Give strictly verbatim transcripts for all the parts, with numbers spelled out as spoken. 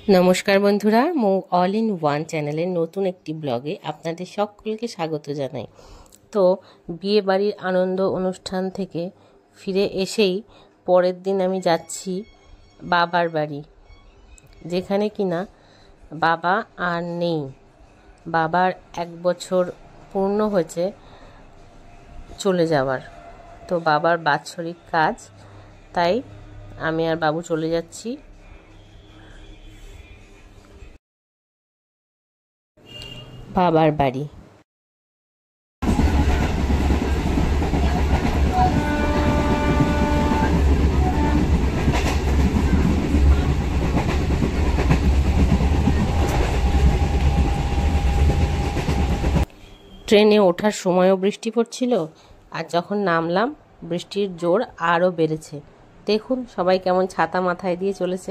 নমস্কার বন্ধুরা, মৌ all in one চ্যানেলের নতুন একটি ব্লগে আপনাদের সকলকে স্বাগত জানাই। তো বিয়ে বাড়ির আনন্দ অনুষ্ঠান থেকে ফিরে এসেই পরের দিন আমি যাচ্ছি বাবার বাড়ি, যেখানে কিনা বাবা আর নেই। বাবার এক বছর পূর্ণ হয়েছে চলে যাওয়ার। তো বাবার বাৎসরিক কাজ, তাই আমি আর বাবু চলে যাচ্ছি বাবার বাড়ি। ট্রেনে ওঠার সময়ও বৃষ্টি পড়ছিল, আর যখন নামলাম বৃষ্টির জোর আরও বেড়েছে। দেখুন সবাই কেমন ছাতা মাথায় দিয়ে চলেছে।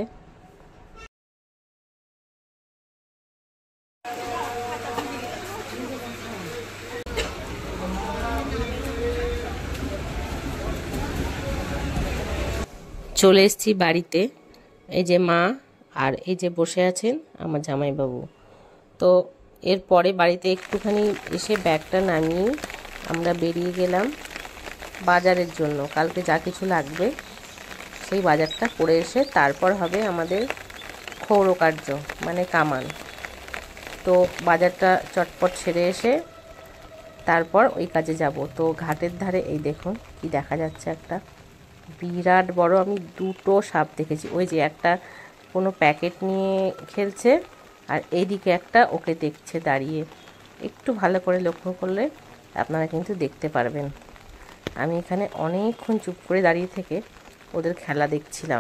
চলে এসেছি বাড়িতে। এই যে মা আর এই যে বসে আছেন আমার জামাইবাবু। তো এরপরে বাড়িতে একটুখানি এসে ব্যাগটা নামিয়ে আমরা বেরিয়ে গেলাম বাজারের জন্য। কালকে যা কিছু লাগবে সেই বাজারটা করে এসে তারপর হবে আমাদের ক্ষৌরকার্য, মানে কামান। তো বাজারটা চটপট সেরে এসে তারপর ওই কাজে যাব। তো ঘাটের ধারে এই দেখুন কি দেখা যাচ্ছে, একটা বিরাট বড়, আমি দুটো সাপ দেখেছি। ওই যে একটা কোনো প্যাকেট নিয়ে খেলছে, আর এইদিকে একটা ওকে দেখছে দাঁড়িয়ে। একটু ভালো করে লক্ষ্য করলে আপনারা কিন্তু দেখতে পারবেন। আমি এখানে অনেকক্ষণ চুপ করে দাঁড়িয়ে থেকে ওদের খেলা দেখছিলাম।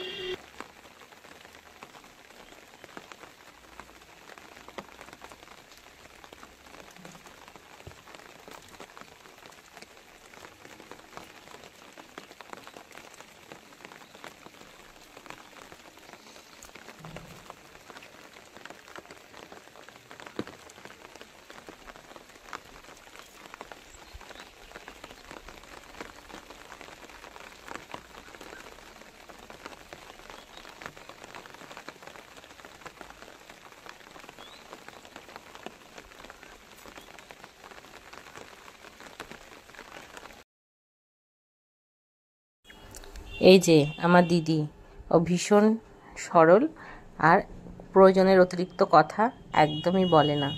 এই যে আমার দিদি, ও ভীষণ সরল আর প্রয়োজনের অতিরিক্ত কথা একদমই বলে না।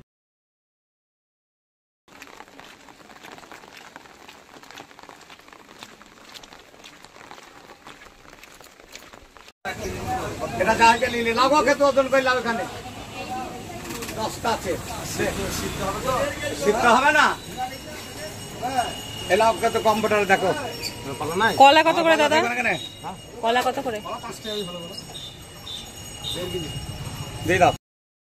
এটা জায়গা নিলে লাভ খেতে ওজন করে লাভ। এখানে দশটা আছে, সিদ্ধ হবে না। এলাও কত কম্পিউটারে দেখো। কলা কত করে দাদা? কলা কত করে? দিয়ে দাও।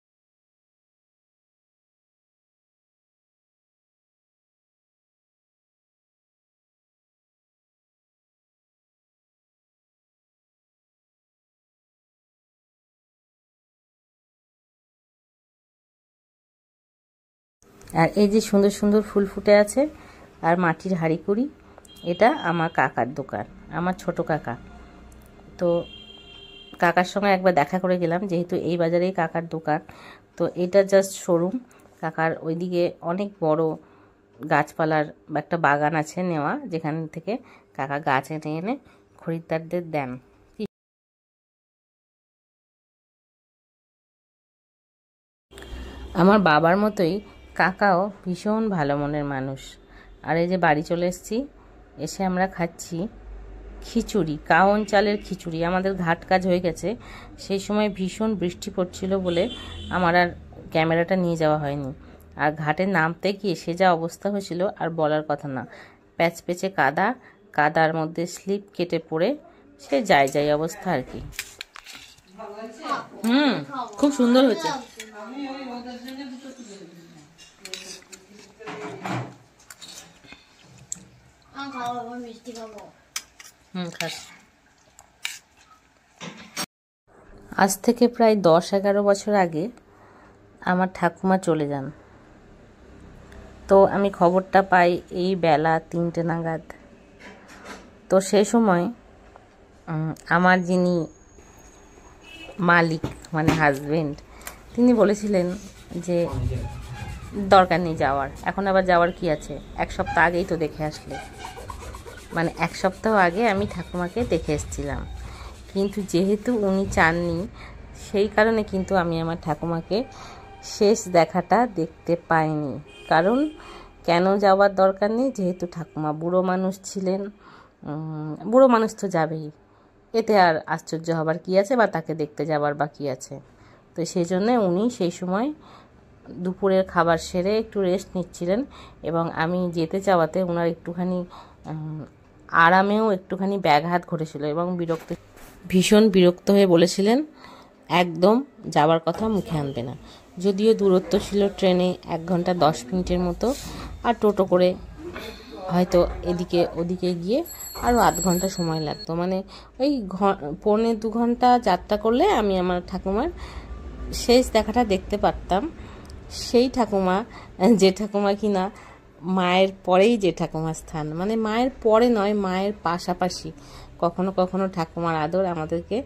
আর এই যে সুন্দর সুন্দর ফুল ফুটে আছে আর মাটির হাঁড়িকুড়ি, এটা আমার কাকার দোকান, আমার ছোট কাকা। তো কাকার সঙ্গে একবার দেখা করে গেলাম, যেহেতু এই বাজারেই কাকার দোকান। তো এটা জাস্ট শোরুম। কাকার ওইদিকে অনেক বড় গাছপালার একটা বাগান আছে নেওয়া, যেখান থেকে কাকা গাছ এনে এনে খরিদ্দারদের দেন। আমার বাবার মতোই কাকাও ভীষণ ভালো মনের মানুষ। আর এই যে বাড়ি চলে এসেছি, এসে আমরা খাচ্ছি খিচুড়ি, কাওন চালের খিচুড়ি। আমাদের ঘাট কাজ হয়ে গেছে, সেই সময় ভীষণ বৃষ্টি পড়ছিল বলে আমার আর ক্যামেরাটা নিয়ে যাওয়া হয়নি। আর ঘাটে নামতে গিয়ে সে যা অবস্থা হয়েছিল আর বলার কথা না। প্যাচ পেচে কাদা, কাদার মধ্যে স্লিপ কেটে পড়ে সে যায় যায় অবস্থা আর কি। হুম, খুব সুন্দর হয়েছে। আজ থেকে প্রায় দশ এগারো বছর আগে আমার ঠাকুমা চলে যান। তো আমি খবরটা পাই এই বেলা তিনটে নাগাদ। তো সেই সময় আমার যিনি মালিক মানে হাজবেন্ড, তিনি বলেছিলেন যে দরকার নেই যাওয়ার, এখন আবার যাওয়ার কি আছে, এক সপ্তাহ আগেই তো দেখে আসলে। মানে এক সপ্তাহ আগে আমি ঠাকুমাকে দেখে এসেছিলাম, কিন্তু যেহেতু উনি চাননি সেই কারণে কিন্তু আমি আমার ঠাকুমাকে শেষ দেখাটা দেখতে পাইনি। কারণ কেন যাওয়ার দরকার নেই, যেহেতু ঠাকুমা বুড়ো মানুষ ছিলেন, বুড়ো মানুষ তো যাবেই, এতে আর আশ্চর্য হবার কি আছে বা তাকে দেখতে যাবার বা কী আছে। তো সেই জন্যে উনি সেই সময় দুপুরের খাবার সেরে একটু রেস্ট নিচ্ছিলেন, এবং আমি যেতে চাওয়াতে ওনার একটুখানি আরামেও একটুখানি ব্যাঘাত ঘটেছিল এবং বিরক্ত, ভীষণ বিরক্ত হয়ে বলেছিলেন একদম যাবার কথা মুখে আনবে না। যদিও দূরত্ব ছিল ট্রেনে এক ঘন্টা দশ মিনিটের মতো, আর টোটো করে হয়তো এদিকে ওদিকে গিয়ে আরও আধ ঘন্টা সময় লাগতো। মানে ওই পৌনে দু ঘন্টা যাত্রা করলে আমি আমার ঠাকুমার শেষ দেখাটা দেখতে পারতাম। সেই ঠাকুমা, যে ঠাকুমা কিনা মায়ের পরেই যে ঠাকুমার স্থান, মানে মায়ের পরে নয়, মায়ের পাশাপাশি। কখনো কখনো ঠাকুমার আদর আমাদেরকে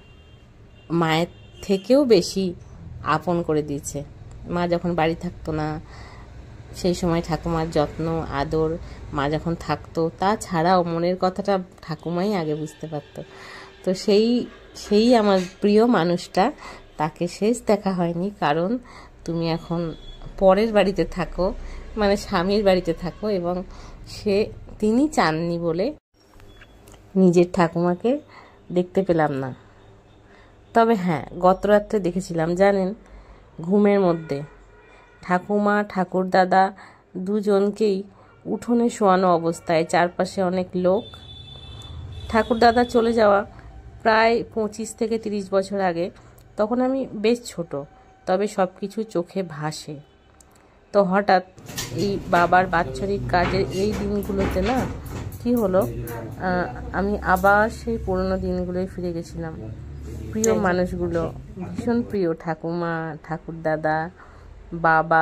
মায়ের থেকেও বেশি আপন করে দিয়েছে। মা যখন বাড়ি থাকতো না সেই সময় ঠাকুমার যত্ন আদর, মা যখন থাকতো তাছাড়াও মনের কথাটা ঠাকুমাই আগে বুঝতে পারতো। তো সেই সেই আমার প্রিয় মানুষটা, তাকে শেষ দেখা হয়নি, কারণ তুমি এখন পরের বাড়িতে থাকো, মানে স্বামীর বাড়িতে থাকো, এবং সে তিনি চাননি বলে নিজের ঠাকুমাকে দেখতে পেলাম না। তবে হ্যাঁ, গত রাত্রে দেখেছিলাম জানেন, ঘুমের মধ্যে ঠাকুমা ঠাকুরদাদা দুজনকেই উঠোনে শোয়ানো অবস্থায়, চারপাশে অনেক লোক। ঠাকুরদাদা চলে যাওয়া প্রায় পঁচিশ থেকে তিরিশ বছর আগে, তখন আমি বেশ ছোট, তবে সব কিছু চোখে ভাসে। তো হঠাৎ এই বাবার বাৎসরিক কাজের এই দিনগুলোতে না কি হলো, আমি আবার সেই পুরনো দিনগুলোয় ফিরে গেছিলাম। প্রিয় মানুষগুলো, ভীষণ প্রিয়, ঠাকুমা ঠাকুরদাদা বাবা,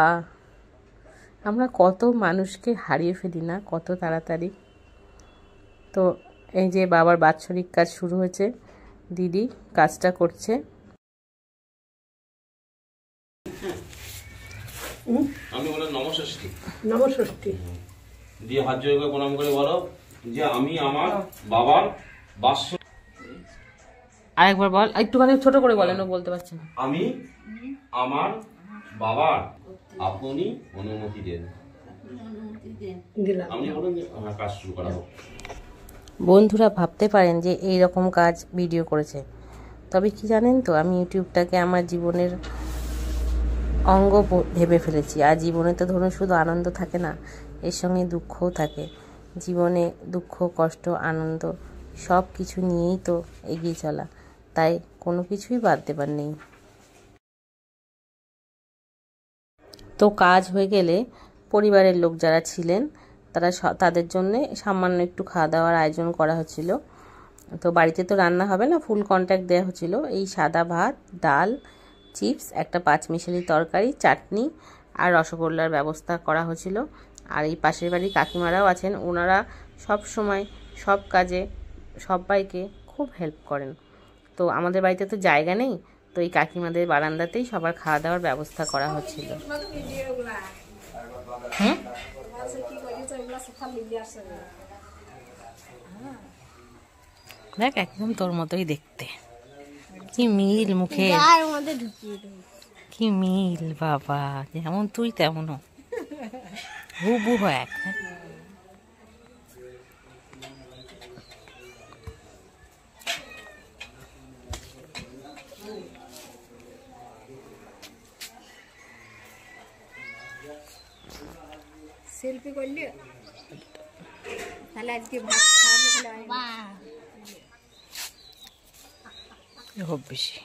আমরা কত মানুষকে হারিয়ে ফেলি না কত তাড়াতাড়ি। তো এই যে বাবার বাৎসরিক কাজ শুরু হয়েছে, দিদি কাজটা করছে। আমি বলে নমষষ্ঠী নমষষ্ঠী দিয়ে হাত জোড় করে প্রণাম করে বলো যে আমি আমার বাবার বাৎস আরেকবার বল, একটুখানি ছোট করে বলেন, ও বলতে পারছে না। আমি আমার বাবার আপনি অনুমতি দেন, দিলাম। আমি বলুন কাজ শুরু করা হোক। বন্ধুরা ভাবতে পারেন যে এই রকম কাজ ভিডিও করেছে, তবে কি জানেন তো, আমি ইউটিউবটাকে আমার জীবনের অঙ্গ ভেবে ফেলেছি। আর জীবনে তো ধরুন শুধু আনন্দ থাকে না, এর সঙ্গে দুঃখও থাকে। জীবনে দুঃখ কষ্ট আনন্দ সব কিছু নিয়েই তো এগিয়ে চলা, তাই কোনো কিছুই বাদ দেবার নেই। তো কাজ হয়ে গেলে পরিবারের লোক যারা ছিলেন তারা তাদের জন্যে সামান্য একটু খাওয়া দাওয়ার আয়োজন করা হচ্ছিল। তো বাড়িতে তো রান্না হবে না, ফুল কন্ট্যাক্ট দেওয়া হচ্ছিল। এই সাদা ভাত, ডাল, চিপস, একটা পাঁচমিশালি তরকারি, চাটনি আর রসগোল্লার ব্যবস্থা করা হচ্ছিল। আর এই পাশের বাড়ির কাকিমারাও আছেন, ওনারা সব সময় সব কাজে সবাইকে খুব হেল্প করেন। তো আমাদের বাড়িতে তো জায়গা নেই, তো এই কাকিমাদের বারান্দাতেই সবার খাওয়া দাওয়ার ব্যবস্থা করা হচ্ছিল। হুম দেখ, একদম তোর মতোই দেখতে, কি মিল মুখে, কি মিল বাবা, যেমন তুই তেমনও হুবু হয় এক। সেলফি করলি তাহলে আজকে ভাত খাওয়া খুব বেশি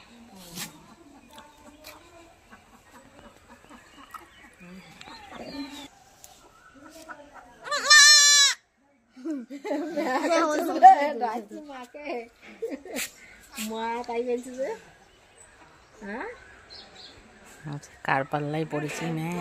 মা তাই বলছে যে হ্যাঁ কার পাল্লাই পড়েছি না।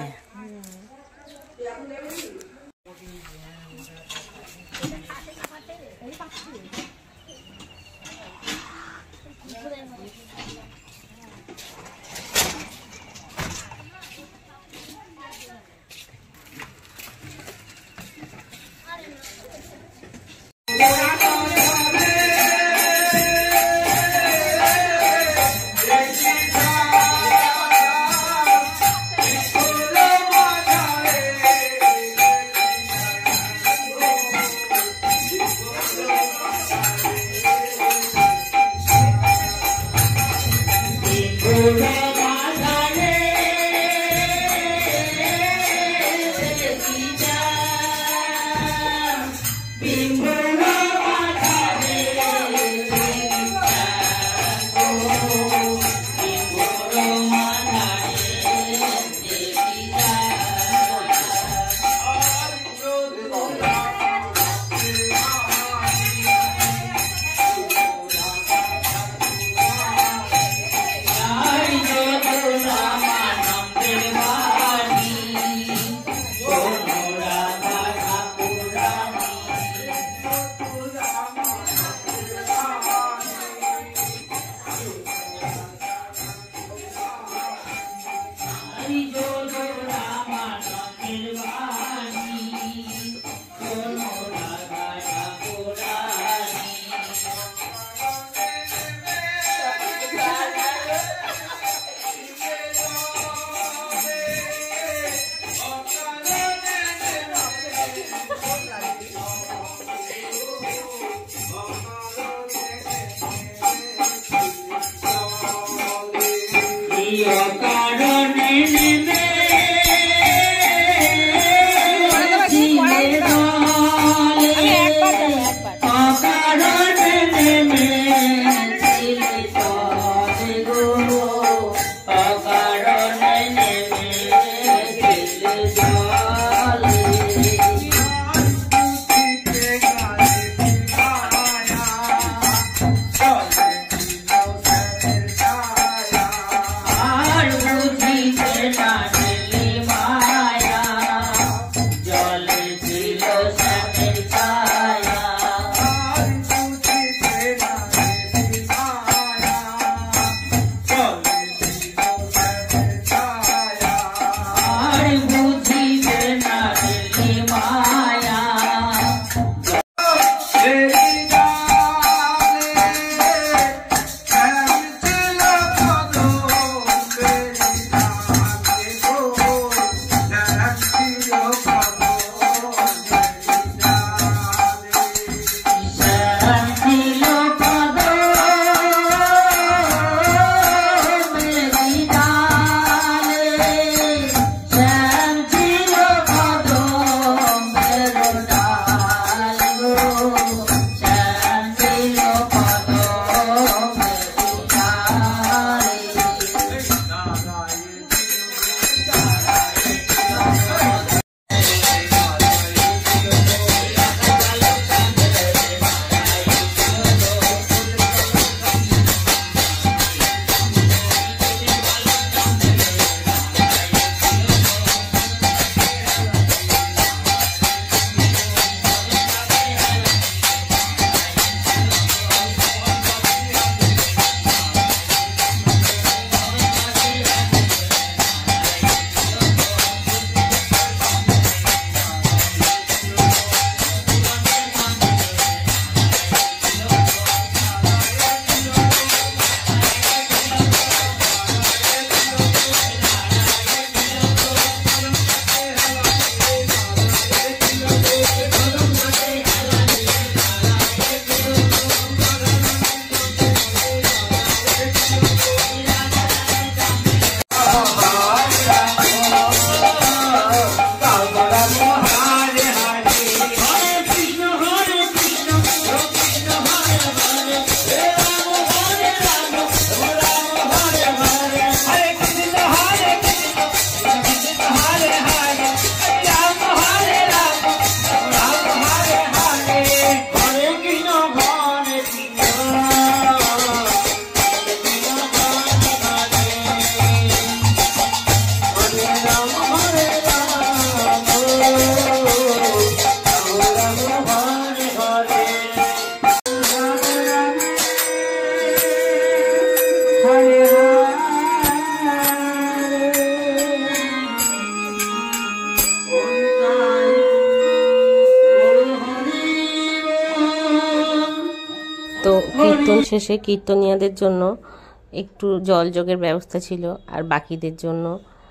তো কীর্তন শেষে কীর্তনিয়াদের জন্য একটু জলযোগের ব্যবস্থা ছিল, আর বাকিদের জন্য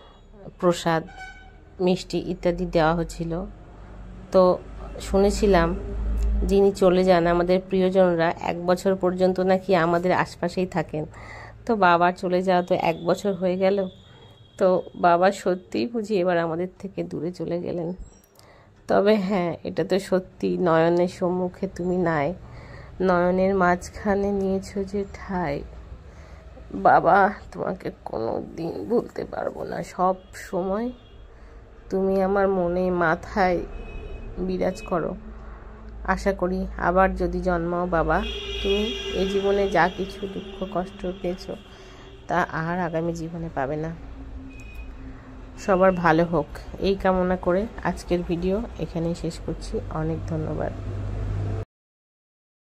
প্রসাদ মিষ্টি ইত্যাদি দেওয়া হচ্ছিল। তো শুনেছিলাম যিনি চলে যান আমাদের প্রিয়জনরা এক বছর পর্যন্ত নাকি আমাদের আশপাশেই থাকেন। তো বাবার চলে যাওয়া তো এক বছর হয়ে গেল। তো বাবা সত্যিই বুঝি এবার আমাদের থেকে দূরে চলে গেলেন। তবে হ্যাঁ, এটা তো সত্যি, নয়নের সম্মুখে তুমি নাই, নয়নের মাঝখানে নিয়েছো যে ঠাই। বাবা, তোমাকে কোনো দিন ভুলতে পারবো না, সব সময় তুমি আমার মনে মাথায় বিরাজ করো। আশা করি আবার যদি জন্মাও বাবা, তুমি এই জীবনে যা কিছু দুঃখ কষ্ট পেয়েছো তা আর আগামী জীবনে পাবে না। সবার ভালো হোক এই কামনা করে আজকের ভিডিও এখানেই শেষ করছি। অনেক ধন্যবাদ।